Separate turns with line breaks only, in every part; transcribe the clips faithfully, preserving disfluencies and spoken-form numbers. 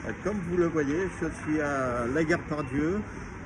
Comme vous le voyez, je suis à la gare Pardieu.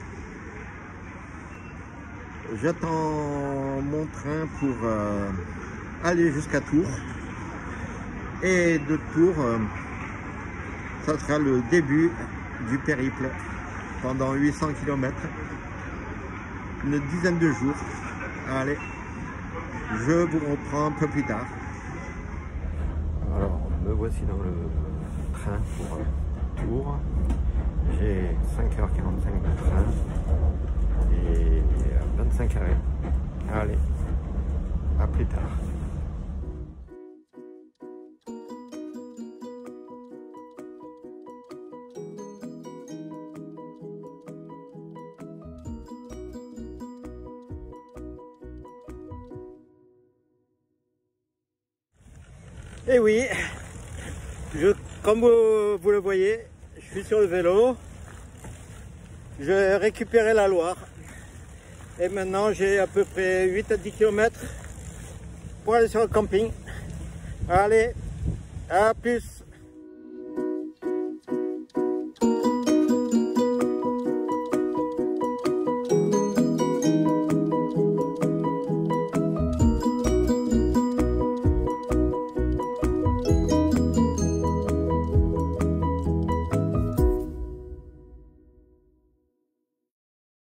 J'attends mon train pour euh, aller jusqu'à Tours. Et de Tours, euh, ça sera le début du périple pendant huit cents kilomètres. Une dizaine de jours. Allez, je vous reprends un peu plus tard. Alors, me voici dans le train pour Tours. J'ai cinq heures quarante-cinq de train et vingt-cinq arrêts. Allez, à plus tard. Et oui, je, comme vous, vous le voyez, je suis sur le vélo, je récupérais la Loire et maintenant j'ai à peu près huit à dix kilomètres pour aller sur le camping. Allez, à plus!